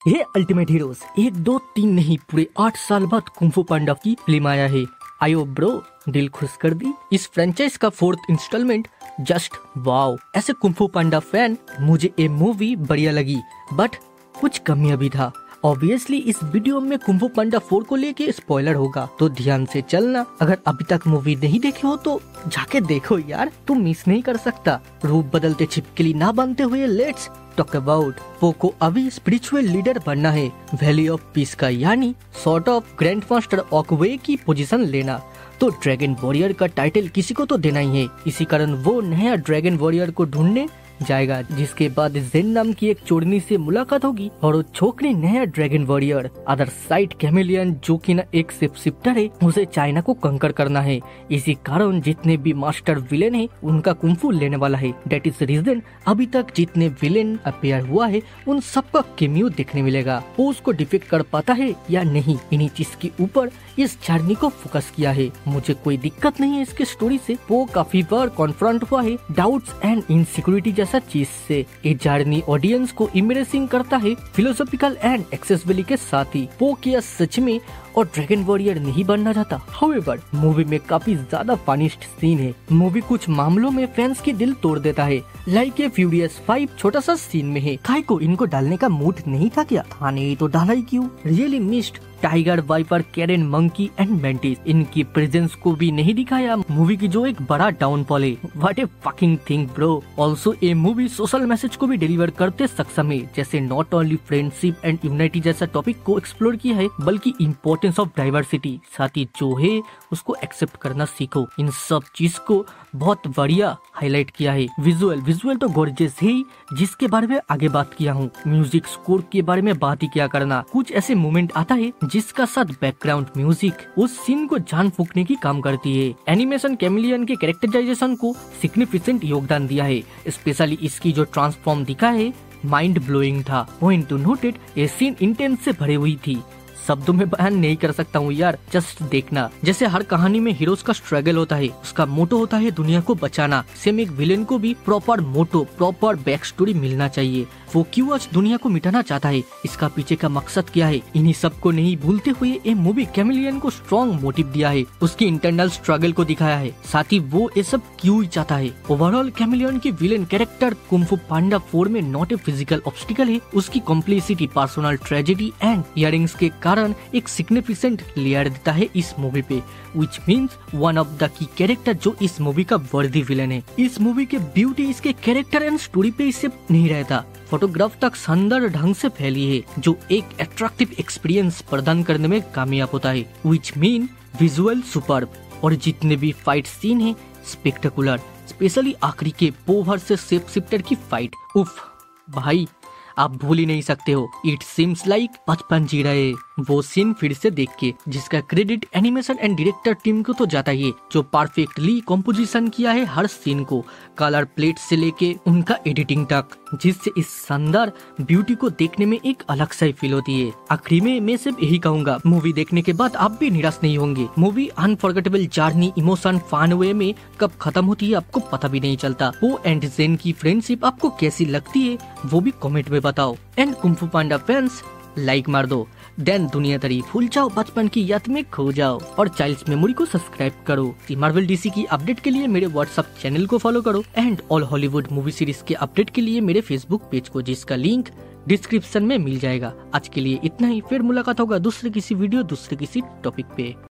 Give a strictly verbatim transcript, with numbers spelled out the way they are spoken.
ये ultimate heroes एक दो तीन नहीं पूरे आठ साल बाद कुंफू पांडा की फिल्म आया है। आयो ब्रो, दिल खुश कर दी। इस फ्रेंचाइज का फोर्थ इंस्टॉलमेंट जस्ट वाओ। ऐसे कुंफू पांडा फैन मुझे ये मूवी बढ़िया लगी, बट कुछ कमियां भी था। ऑब्वियसली इस वीडियो में कुंफू पांडा फोर को लेके स्पॉइलर होगा, तो ध्यान से चलना। अगर अभी तक मूवी नहीं देखे हो तो जाके देखो यार, तुम मिस नहीं कर सकता। रूप बदलते छिपकली ना बनते हुए लेट्स टॉक अबाउट पो को अभी स्पिरिचुअल लीडर बनना है वैली ऑफ पीस का, यानी sort of grand master Oogway की पोजीशन लेना। तो ड्रैगन वॉरियर का टाइटल किसी को तो देना ही है, इसी कारण वो नया ड्रैगन वॉरियर को ढूंढने जाएगा, जिसके बाद जेन नाम की एक चोरनी से मुलाकात होगी और वो छोकरी नया dragon warrior other side Chameleon जो कि न एक शिप शिफ्टर है, उसे चाइना को कंकर करना है। इसी कारण जितने भी मास्टर विलेन है उनका कुंफू लेने वाला है। डेट इज रीजन अभी तक जितने विलेन अपेयर हुआ है उन सबका केमियो देखने मिलेगा। वो उसको डिफीट कर पाता है या नहीं, इन्हीं चीज के ऊपर इस जर्नी को फोकस किया है। मुझे कोई दिक्कत नहीं है इसके स्टोरी से। वो काफी बार कॉन्फ्रंट हुआ है डाउट्स एंड इनसिक्योरिटी जैसा चीज से। ये जर्नी ऑडियंस को इम्प्रेसिंग करता है फिलोसॉफिकल एंड एक्सेसिबिलिटी के साथ ही। वो क्या सच में और ड्रैगन वॉरियर नहीं बनना चाहता। हाउएवर मूवी में काफी ज्यादा फनीस्ट सीन है। मूवी कुछ मामलों में फैंस के दिल तोड़ देता है, लाइक ए फ्यूरियस फाइव छोटा सा सीन में है। काय को इनको डालने का मूड नहीं था क्या? था नहीं तो डाला ही क्यों? Really missed Tiger, Viper, Crane, Monkey and Mantis, इनकी प्रेजेंस को भी नहीं दिखाया मूवी की, जो एक बड़ा डाउनफॉल है। What a fucking thing bro. Also ये मूवी सोशल मैसेज को भी डिलीवर करते सक्षम है, जैसे not only friendship and unity जैसा टॉपिक को एक्सप्लोर किया है, बल्कि इम्पोर्टेंस ऑफ डाइवर्सिटी, साथ ही जो है उसको एक्सेप्ट करना सीखो। इन सब चीज को बहुत बढ़िया हाईलाइट किया है। विजुअल विजुअल तो गॉर्जियस है, जिसके बारे में आगे बात किया हूँ। म्यूजिक स्कोर के बारे में बात ही क्या करना। कुछ ऐसे मोमेंट आता है जिसका साथ बैकग्राउंड म्यूजिक उस सीन को जान फूकने की काम करती है। एनिमेशन कैमेलियन के कैरेक्टराइजेशन को सिग्निफिकेंट योगदान दिया है, स्पेशली इसकी जो ट्रांसफॉर्म दिखा है माइंड ब्लोइंग था। पॉइंट टू नोटेड, ये सीन इंटेंस से भरी हुई थी, शब्दों में बयान नहीं कर सकता हूँ यार, जस्ट देखना। जैसे हर कहानी में हीरोज का स्ट्रगल होता है, उसका मोटो होता है दुनिया को बचाना, सेम एक विलेन को भी proper motto, proper back story मिलना चाहिए। वो क्यों आज दुनिया को मिटाना चाहता है, इसका पीछे का मकसद क्या है, इन्हीं सब को नहीं भूलते हुए ये मूवी कैमेलियन को स्ट्रॉन्ग मोटिव दिया है, उसकी इंटरनल स्ट्रगल को दिखाया है, साथ ही वो ये सब क्यों ही चाहता है। ओवरऑल कैमेलियन की villain character kung fu panda four में नॉट ए फिजिकल ऑब्स्टिकल है, उसकी complicity, personal tragedy and yearnings के कारण एक सिग्निफिकेंट लेयर देता है इस मूवी पे, which means one of the key character जो इस मूवी का वर्दी विलन है। इस मूवी के ब्यूटी इसके कैरेक्टर एंड स्टोरी पे इससे नहीं रहता, फोटोग्राफ तक शानदार ढंग से फैली है, जो एक अट्रैक्टिव एक्सपीरियंस प्रदान करने में कामयाब होता है, which mean विजुअल सुपर्ब। और जितने भी फाइट सीन है स्पेक्टेकुलर, स्पेशली आखिरी के पो वर्सेस शेप शिफ्टर की फाइट, उफ भाई आप भूल ही नहीं सकते हो। इट सीम्स लाइक बचपन जी रहे वो सीन फिर से देख के, जिसका credit animation and director team को तो जाता ही है, जो परफेक्टली कॉम्पोजिशन किया है हर सीन को, कलर प्लेट से लेके उनका एडिटिंग तक, जिससे इस शानदार ब्यूटी को देखने में एक अलग सा फील होती है। आखिरी में मैं सिर्फ यही कहूंगा, मूवी देखने के बाद आप भी निराश नहीं होंगे। Movie unforgettable journey, emotion, fun way में कब खत्म होती है आपको पता भी नहीं चलता। वो एंड जेन की फ्रेंडशिप आपको कैसी लगती है वो भी कमेंट में बताओ। And kung fu panda fans like मार दो, देन दुनिया तरी भूल जाओ, बचपन की याद में खो जाओ, और चाइल्ड्स मेमोरी को सब्सक्राइब करो। मार्वल डीसी की अपडेट के लिए मेरे व्हाट्सएप चैनल को फॉलो करो, and all Hollywood movie series के अपडेट के लिए मेरे फेसबुक पेज को, जिसका लिंक डिस्क्रिप्शन में मिल जाएगा। आज के लिए इतना ही, फिर मुलाकात होगा दूसरे किसी वीडियो, दूसरे किसी टॉपिक पे।